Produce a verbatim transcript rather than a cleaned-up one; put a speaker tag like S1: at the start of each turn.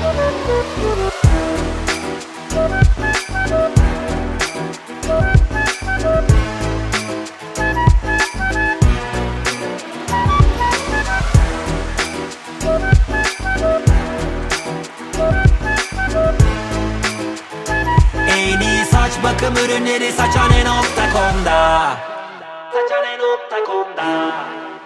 S1: En iyi saç bakım ürünleri saçhane nokta com'da. saçhane nokta com'da